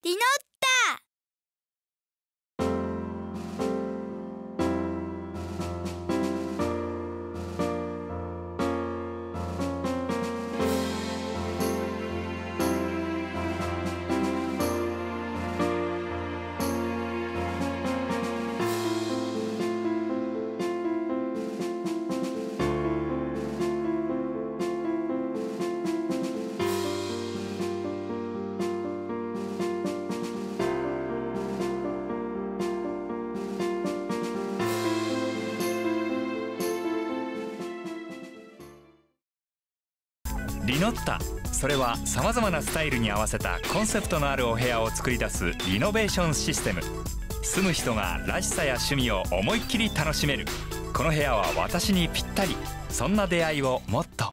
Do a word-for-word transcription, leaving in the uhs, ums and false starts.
リノッタ。 リノッタ、それはさまざまなスタイルに合わせたコンセプトのあるお部屋を作り出すリノベーションシステム。住む人がらしさや趣味を思いっきり楽しめる。この部屋は私にぴったり。そんな出会いをもっと。